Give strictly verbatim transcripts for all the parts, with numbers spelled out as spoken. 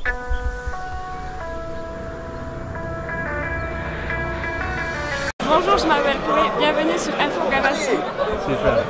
Bonjour, je m'appelle Chloé, bienvenue sur Info Galaxy. Super.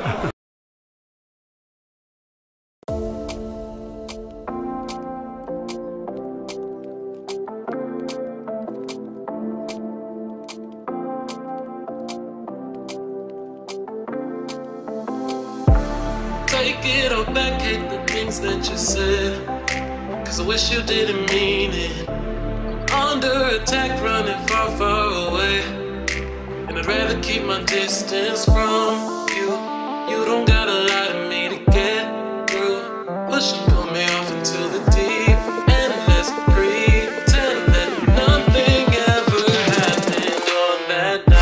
Take it all back, hate the things that you said, cause I wish you didn't mean it. Under attack, running far, far away, and I'd rather keep my distance from you. You don't gotta lie to me to get through. Push and pull me off into the deep end. Let's pretend that nothing ever happened on that night.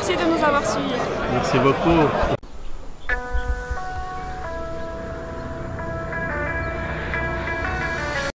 Merci de nous avoir suivis. Merci beaucoup.